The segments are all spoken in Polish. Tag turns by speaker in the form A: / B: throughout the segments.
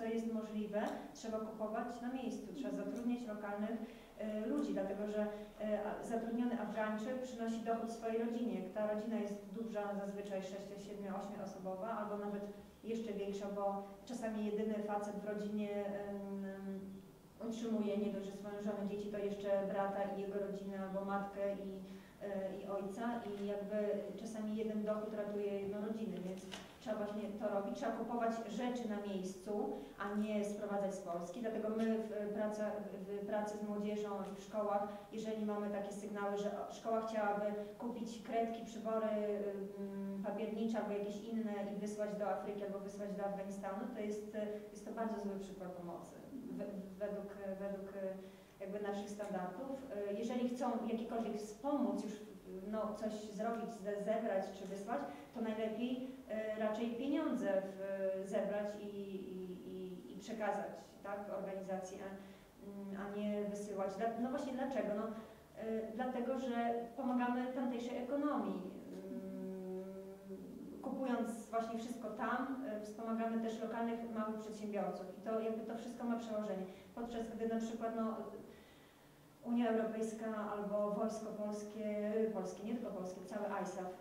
A: jest możliwe, trzeba kupować na miejscu, trzeba zatrudniać lokalnych ludzi, dlatego że zatrudniony Afgańczyk przynosi dochód swojej rodzinie. Ta rodzina jest duża, zazwyczaj 6, 7, 8 osobowa, albo nawet jeszcze większa, bo czasami jedyny facet w rodzinie utrzymuje nie dość, że swoją żonę, dzieci, to jeszcze brata i jego rodzinę, albo matkę i ojca, i jakby czasami jeden dochód ratuje jedną rodzinę, więc trzeba właśnie to robić, trzeba kupować rzeczy na miejscu, a nie sprowadzać z Polski. Dlatego my w pracy z młodzieżą w szkołach, jeżeli mamy takie sygnały, że szkoła chciałaby kupić kredki, przybory papiernicze albo jakieś inne i wysłać do Afryki albo wysłać do Afganistanu, to jest to bardzo zły przykład pomocy według jakby naszych standardów. Jeżeli chcą jakikolwiek wspomóc, już coś zrobić, zebrać czy wysłać, to najlepiej raczej pieniądze zebrać i przekazać, tak, organizacji, a nie wysyłać. No właśnie dlaczego? No, dlatego, że pomagamy tamtejszej ekonomii. Kupując właśnie wszystko tam, wspomagamy też lokalnych małych przedsiębiorców i to jakby to wszystko ma przełożenie. Podczas gdy na przykład Unia Europejska albo wojsko polskie, nie tylko polskie, cały ISAF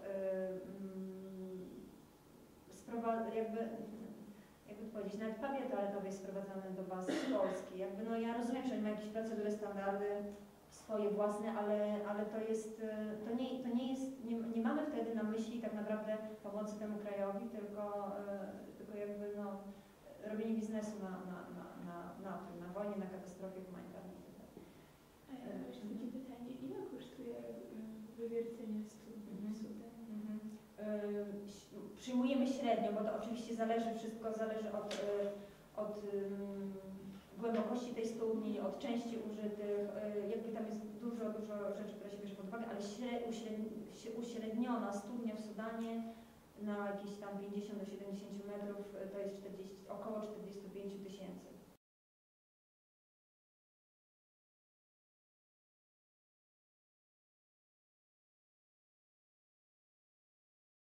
A: jakby powiedzieć, nawet papier toaletowy jest sprowadzany do baz z Polski. Jakby, ja rozumiem, że ma jakieś procedury, standardy swoje własne, ale to nie jest, nie mamy wtedy na myśli tak naprawdę pomocy temu krajowi, tylko jakby robienie biznesu na wojnie, na katastrofie humanitarnej.
B: A ja mam jeszcze takie pytanie, ile kosztuje wywiercenie studni w Sudanie?
A: Przyjmujemy średnio, bo to oczywiście wszystko zależy od głębokości tej studni, od części użytych, jakby tam jest dużo rzeczy, które się bierze pod uwagę, ale uśredniona studnia w Sudanie na jakieś tam 50 do 70 metrów to jest około 45 000.